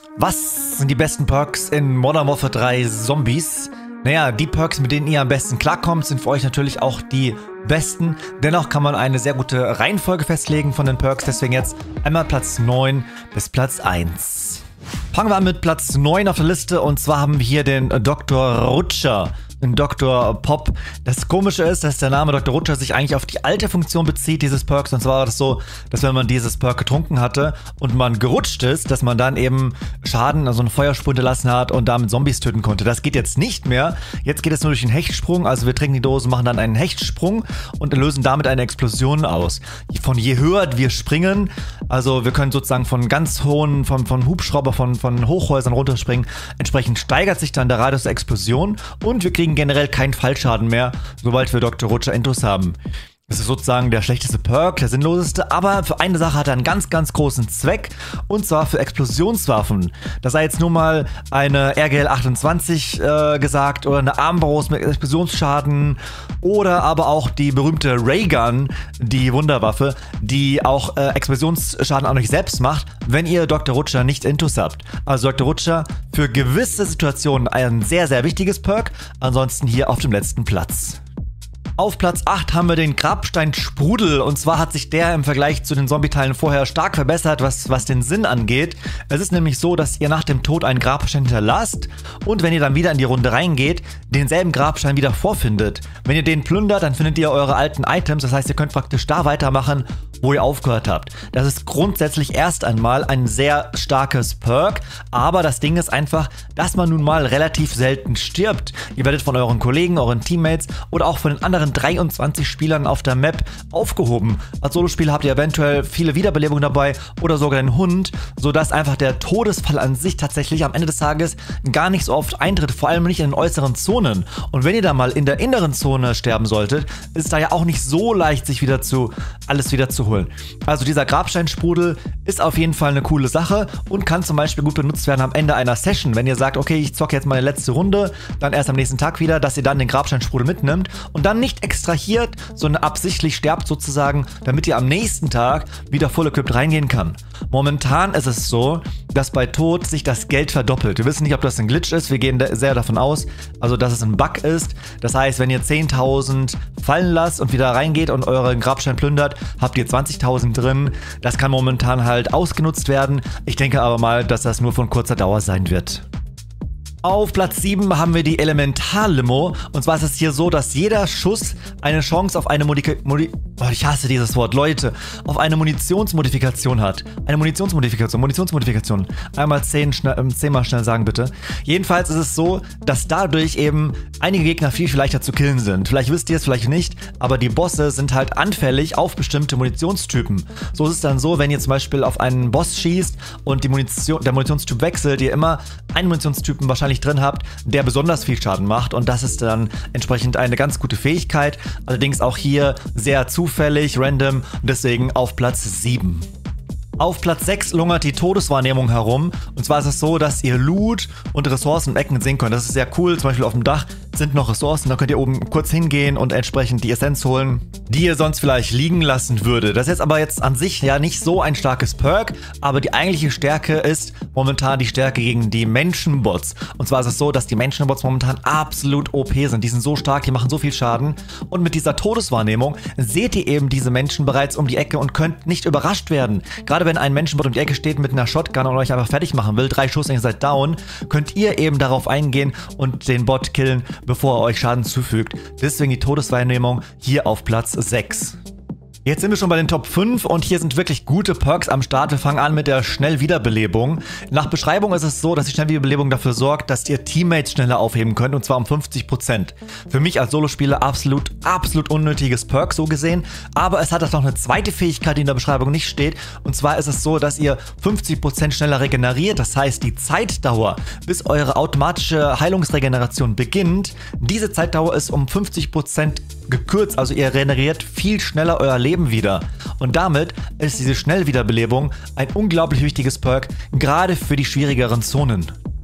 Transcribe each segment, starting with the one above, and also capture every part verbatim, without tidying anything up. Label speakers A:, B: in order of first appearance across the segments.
A: Was sind die besten Perks in Modern Warfare drei Zombies? Naja, die Perks, mit denen ihr am besten klarkommt, sind für euch natürlich auch die besten. Dennoch kann man eine sehr gute Reihenfolge festlegen von den Perks, deswegen jetzt einmal Platz neun bis Platz eins. Fangen wir an mit Platz neun auf der Liste, und zwar haben wir hier den Doktor Rutscher. Doktor Pop. Das Komische ist, dass der Name Doktor Rutscher sich eigentlich auf die alte Funktion bezieht, dieses Perks. Und zwar war das so, dass wenn man dieses Perk getrunken hatte und man gerutscht ist, dass man dann eben Schaden, also eine Feuerspur hinterlassen hat und damit Zombies töten konnte. Das geht jetzt nicht mehr. Jetzt geht es nur durch den Hechtsprung. Also wir trinken die Dose, machen dann einen Hechtsprung und lösen damit eine Explosion aus. Von je höher wir springen, also wir können sozusagen von ganz hohen, von, von Hubschrauber, von, von Hochhäusern runterspringen. Entsprechend steigert sich dann der Radius der Explosion und wir kriegen generell keinen Fallschaden mehr, sobald wir Doktor Rutscher Intus haben. Das ist sozusagen der schlechteste Perk, der sinnloseste, aber für eine Sache hat er einen ganz, ganz großen Zweck, und zwar für Explosionswaffen. Das sei jetzt nur mal eine R G L achtundzwanzig äh, gesagt oder eine Armbrust mit Explosionsschaden oder aber auch die berühmte Raygun, die Wunderwaffe, die auch äh, Explosionsschaden an euch selbst macht, wenn ihr Doktor Rutscher nicht Intus habt. Also Doktor Rutscher für gewisse Situationen ein sehr, sehr wichtiges Perk, ansonsten hier auf dem letzten Platz. Auf Platz acht haben wir den Grabstein-Sprudel, und zwar hat sich der im Vergleich zu den Zombie-Teilen vorher stark verbessert, was, was den Sinn angeht. Es ist nämlich so, dass ihr nach dem Tod einen Grabstein hinterlasst und wenn ihr dann wieder in die Runde reingeht, denselben Grabstein wieder vorfindet. Wenn ihr den plündert, dann findet ihr eure alten Items, das heißt, ihr könnt praktisch da weitermachen, wo ihr aufgehört habt. Das ist grundsätzlich erst einmal ein sehr starkes Perk, aber das Ding ist einfach, dass man nun mal relativ selten stirbt. Ihr werdet von euren Kollegen, euren Teammates oder auch von den anderen dreiundzwanzig Spielern auf der Map aufgehoben. Als Solospieler habt ihr eventuell viele Wiederbelebungen dabei oder sogar einen Hund, sodass einfach der Todesfall an sich tatsächlich am Ende des Tages gar nicht so oft eintritt, vor allem nicht in den äußeren Zonen. Und wenn ihr da mal in der inneren Zone sterben solltet, ist es da ja auch nicht so leicht, sich wieder zu alles wieder zu holen. Also dieser Grabsteinsprudel ist auf jeden Fall eine coole Sache und kann zum Beispiel gut benutzt werden am Ende einer Session. Wenn ihr sagt, okay, ich zocke jetzt meine letzte Runde, dann erst am nächsten Tag wieder, dass ihr dann den Grabsteinsprudel mitnimmt und dann nicht extrahiert, sondern absichtlich sterbt sozusagen, damit ihr am nächsten Tag wieder full equipped reingehen kann. Momentan ist es so, dass bei Tod sich das Geld verdoppelt. Wir wissen nicht, ob das ein Glitch ist, wir gehen sehr davon aus, also dass es ein Bug ist. Das heißt, wenn ihr zehntausend fallen lasst und wieder reingeht und euren Grabstein plündert, habt ihr zwanzigtausend drin. Das kann momentan halt ausgenutzt werden. Ich denke aber mal, dass das nur von kurzer Dauer sein wird. Auf Platz sieben haben wir die Elementar-Limo. Und zwar ist es hier so, dass jeder Schuss eine Chance auf eine Modika Modi oh, ich hasse dieses Wort, Leute, auf eine Munitionsmodifikation hat. Eine Munitionsmodifikation, Munitionsmodifikation. Einmal zehn, schnell, ähm, zehnmal schnell sagen, bitte. Jedenfalls ist es so, dass dadurch eben einige Gegner viel, viel leichter zu killen sind. Vielleicht wisst ihr es, vielleicht nicht, aber die Bosse sind halt anfällig auf bestimmte Munitionstypen. So ist es dann so, wenn ihr zum Beispiel auf einen Boss schießt und die Munition, der Munitionstyp wechselt, ihr immer einen Munitionstypen wahrscheinlich drin habt, der besonders viel Schaden macht, und das ist dann entsprechend eine ganz gute Fähigkeit. Allerdings auch hier sehr zufällig, random, und deswegen auf Platz sieben. Auf Platz sechs lungert die Todeswahrnehmung herum. Und zwar ist es so, dass ihr Loot und Ressourcen und Ecken sehen könnt. Das ist sehr cool. Zum Beispiel auf dem Dach sind noch Ressourcen. Da könnt ihr oben kurz hingehen und entsprechend die Essenz holen, die ihr sonst vielleicht liegen lassen würdet. Das ist jetzt aber jetzt an sich ja nicht so ein starkes Perk. Aber die eigentliche Stärke ist momentan die Stärke gegen die Menschenbots. Und zwar ist es so, dass die Menschenbots momentan absolut O P sind. Die sind so stark, die machen so viel Schaden. Und mit dieser Todeswahrnehmung seht ihr eben diese Menschen bereits um die Ecke und könnt nicht überrascht werden. Gerade wenn ein Menschenbot um die Ecke steht mit einer Shotgun und euch einfach fertig machen will, drei Schuss und ihr seid down, könnt ihr eben darauf eingehen und den Bot killen, bevor er euch Schaden zufügt. Deswegen die Todeswahrnehmung hier auf Platz sechs. Jetzt sind wir schon bei den Top fünf und hier sind wirklich gute Perks am Start. Wir fangen an mit der Schnellwiederbelebung. Nach Beschreibung ist es so, dass die Schnellwiederbelebung dafür sorgt, dass ihr Teammates schneller aufheben könnt, und zwar um fünfzig Prozent. Für mich als Solospieler absolut, absolut unnötiges Perk, so gesehen. Aber es hat auch noch eine zweite Fähigkeit, die in der Beschreibung nicht steht. Und zwar ist es so, dass ihr fünfzig Prozent schneller regeneriert. Das heißt, die Zeitdauer, bis eure automatische Heilungsregeneration beginnt, diese Zeitdauer ist um fünfzig Prozent gekürzt. Also ihr regeneriert viel schneller euer Leben wieder. Und damit ist diese Schnellwiederbelebung ein unglaublich wichtiges Perk, gerade für die schwierigeren Zonen.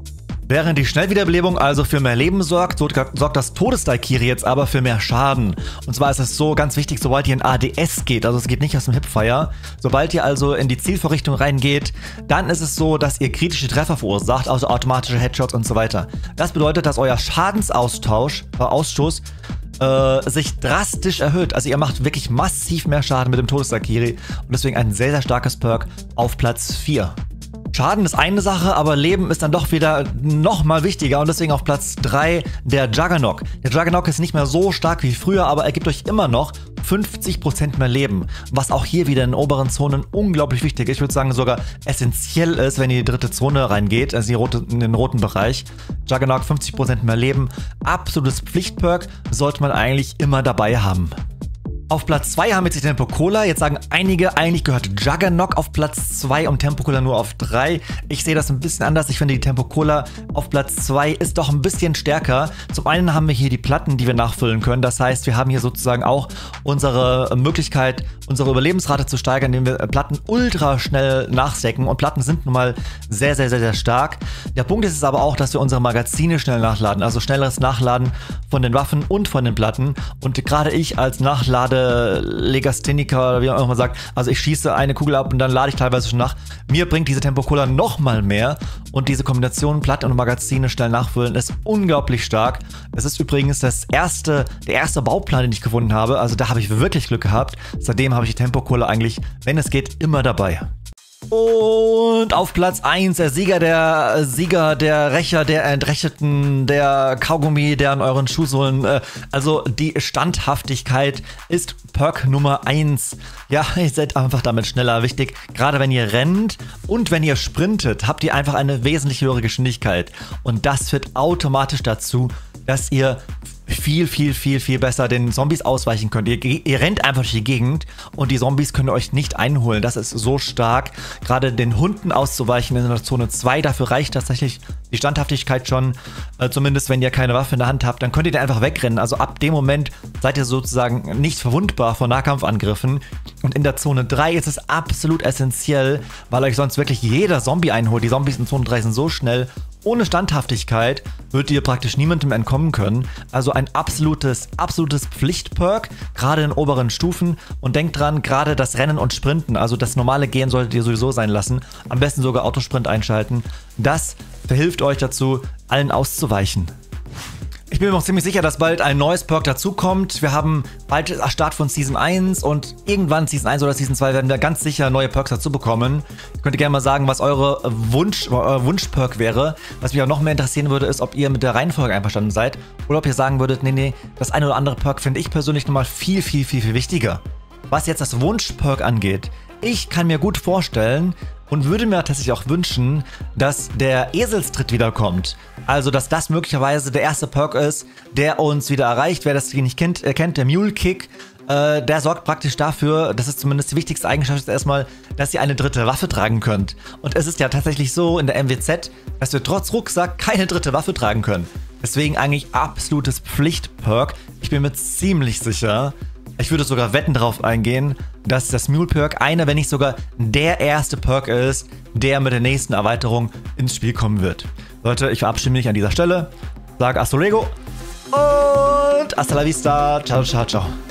A: Während die Schnellwiederbelebung also für mehr Leben sorgt, sorgt das Todesdaikiri jetzt aber für mehr Schaden. Und zwar ist es so ganz wichtig, sobald ihr in A D S geht, also es geht nicht aus dem Hipfire, sobald ihr also in die Zielvorrichtung reingeht, dann ist es so, dass ihr kritische Treffer verursacht, also automatische Headshots und so weiter. Das bedeutet, dass euer Schadensaustausch, äh, Ausstoß, äh, sich drastisch erhöht. Also ihr macht wirklich massiv mehr Schaden mit dem Todesdaikiri und deswegen ein sehr, sehr starkes Perk auf Platz vier. Schaden ist eine Sache, aber Leben ist dann doch wieder noch mal wichtiger und deswegen auf Platz drei der Juggernog. Der Juggernog ist nicht mehr so stark wie früher, aber er gibt euch immer noch fünfzig Prozent mehr Leben, was auch hier wieder in den oberen Zonen unglaublich wichtig ist. Ich würde sagen sogar essentiell ist, wenn ihr in die dritte Zone reingeht, also die rote, in den roten Bereich. Juggernog fünfzig Prozent mehr Leben, absolutes Pflichtperk, sollte man eigentlich immer dabei haben. Auf Platz zwei haben wir jetzt die Tempo Cola. Jetzt sagen einige, eigentlich gehört Juggernog auf Platz zwei und Tempo Cola nur auf drei. Ich sehe das ein bisschen anders. Ich finde, die Tempo Cola auf Platz zwei ist doch ein bisschen stärker. Zum einen haben wir hier die Platten, die wir nachfüllen können. Das heißt, wir haben hier sozusagen auch unsere Möglichkeit, unsere Überlebensrate zu steigern, indem wir Platten ultra schnell nachstecken. Und Platten sind nun mal sehr, sehr, sehr, sehr stark. Der Punkt ist es aber auch, dass wir unsere Magazine schnell nachladen. Also schnelleres Nachladen von den Waffen und von den Platten. Und gerade ich als Nachlade Legastheniker oder wie auch immer man sagt, also ich schieße eine Kugel ab und dann lade ich teilweise schon nach. Mir bringt diese Tempo Cola noch mal mehr und diese Kombination Platten und Magazine schnell nachfüllen ist unglaublich stark. Es ist übrigens das erste, der erste Bauplan, den ich gefunden habe, also da habe ich wirklich Glück gehabt. Seitdem habe ich die Tempo Cola eigentlich, wenn es geht, immer dabei. Und auf Platz eins der Sieger, der Sieger, der Rächer, der Entrechteten, der Kaugummi, der an euren Schuhsohlen, äh, also die Standhaftigkeit ist Perk Nummer eins. Ja, ihr seid einfach damit schneller. Wichtig, gerade wenn ihr rennt und wenn ihr sprintet, habt ihr einfach eine wesentlich höhere Geschwindigkeit. Und das führt automatisch dazu, dass ihr viel, viel, viel, viel besser den Zombies ausweichen könnt. Ihr, ihr rennt einfach durch die Gegend und die Zombies können euch nicht einholen. Das ist so stark. Gerade den Hunden auszuweichen in der Zone zwei, dafür reicht tatsächlich die Standhaftigkeit schon. Äh, zumindest wenn ihr keine Waffe in der Hand habt, dann könnt ihr da einfach wegrennen. Also ab dem Moment seid ihr sozusagen nicht verwundbar vor Nahkampfangriffen. Und in der Zone drei ist es absolut essentiell, weil euch sonst wirklich jeder Zombie einholt. Die Zombies in Zone drei sind so schnell. Ohne Standhaftigkeit würdet ihr praktisch niemandem entkommen können. Also ein absolutes, absolutes Pflichtperk, gerade in oberen Stufen. Und denkt dran, gerade das Rennen und Sprinten, also das normale Gehen solltet ihr sowieso sein lassen. Am besten sogar Autosprint einschalten. Das verhilft euch dazu, allen auszuweichen. Ich bin mir auch ziemlich sicher, dass bald ein neues Perk dazukommt. Wir haben bald Start von Season eins und irgendwann Season eins oder Season zwei werden wir ganz sicher neue Perks dazu bekommen. Ihr könnt gerne mal sagen, was eure Wunsch, euer Wunsch-Perk wäre. Was mich auch noch mehr interessieren würde, ist, ob ihr mit der Reihenfolge einverstanden seid oder ob ihr sagen würdet, nee, nee, das eine oder andere Perk finde ich persönlich nochmal viel, viel, viel, viel wichtiger. Was jetzt das Wunsch-Perk angeht, ich kann mir gut vorstellen, und würde mir tatsächlich auch wünschen, dass der Eselstritt wiederkommt. Also, dass das möglicherweise der erste Perk ist, der uns wieder erreicht. Wer das nicht kennt, äh, kennt der Mule Kick. Äh, der sorgt praktisch dafür, das ist zumindest die wichtigste Eigenschaft ist erstmal, dass ihr eine dritte Waffe tragen könnt. Und es ist ja tatsächlich so in der M W Z, dass wir trotz Rucksack keine dritte Waffe tragen können. Deswegen eigentlich absolutes Pflicht-Perk. Ich bin mir ziemlich sicher, ich würde sogar wetten darauf eingehen, dass das Mule Perk einer, wenn nicht sogar der erste Perk ist, der mit der nächsten Erweiterung ins Spiel kommen wird. Leute, ich verabschiede mich an dieser Stelle, sage Hasta luego und hasta la vista. Ciao, ciao, ciao.